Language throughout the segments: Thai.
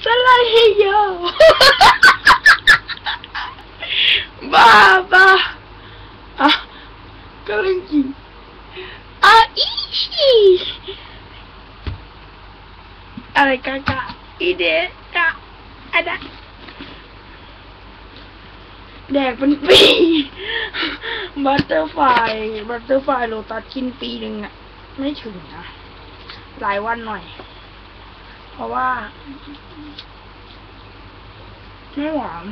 สไลด์ให้โยบ้าอ่ะกำลังกินอีชีอะไรกะอีเดกะอะไรแดกเป็นปีบัตเตอร์ไฟโลตัสกินปีหนึ่งอะไม่ถึงนะหลายวันหน่อยเพราะว่าไม่หวาน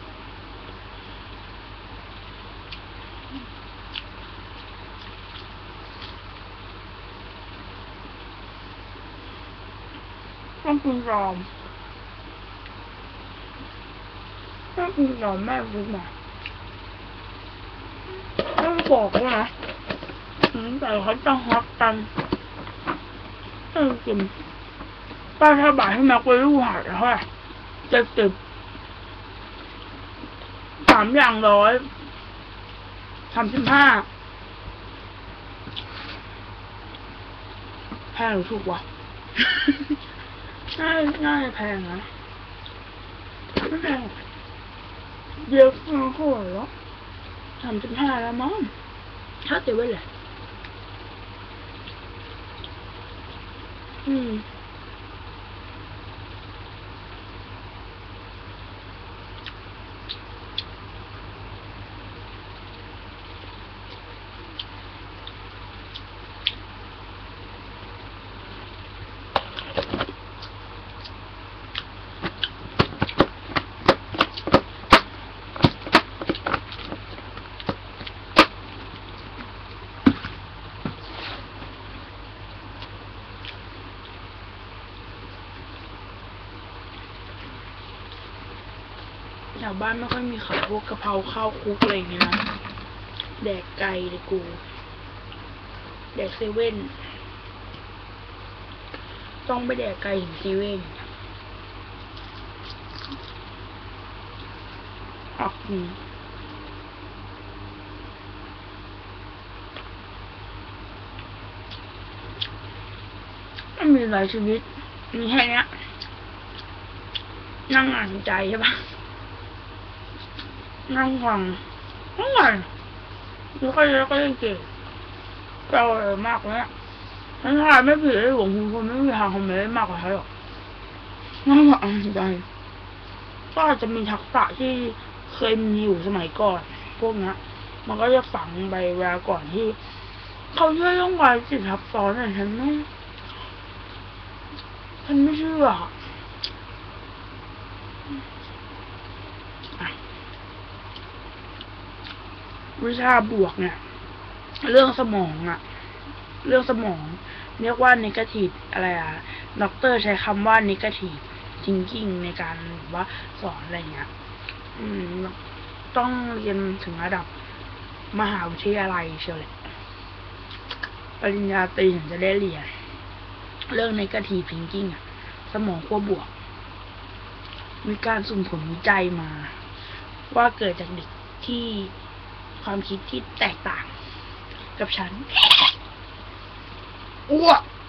ต้องกินรอมแม่รู้มาต้องบอกว่านะแต่เขาจะฮอตกันกินป้าถ้าบ่ายให้มาไปรูหาดเท่าไหร่70 3 อย่าง135แพงหรือถูกวะน่าจะแพงนะไม่แพงเยอะเท่าไหร่แล้ว35แล้วมั้งถ้าเต็มไว้เลยแถวบ้านไม่ค่อยมีขายพวกกะเพราข้าวคุกอะไรอย่างเงี้ยนะแดกไก่เลยกูแดกเซเว่นต้องไปแดกไก่ถึงเซเว่นออกมันมีหลายชีวิตมีแค่นี้นั่งอ่านใจใช่ปะนั่งฟังทั้งวันแล้วก็เล่นเกมเรามากเลยฉันทายไม่ผิดเลยหลวงคุณไม่มีทางคอมเมนต์มากกว่าฉันหรอกนั่งอ่านใจก็อาจจะมีทักษะที่เคยมีอยู่สมัยก่อนพวกนี้มันก็จะฝังไปเวลาก่อนที่เขาช่วยต้องไว้จิตทับซ้อนแต่ฉันไม่เชื่อวิชาบวกเนี่ยเรื่องสมองเรียกว่า negative อะไรด็อกเตอร์ใช้คำว่า negative thinking ในการว่าสอนอะไรเงี้ยต้องเรียนถึงระดับมหาวิทยาลัยเชียวเลยปริญญาตรีถึงจะได้เรียนเรื่อง negative thinking สมองขั้วบวกมีการสุ่มผลวิจัยมาว่าเกิดจากเด็กที่ความคิดที่แตกต่างกับฉันอ้วก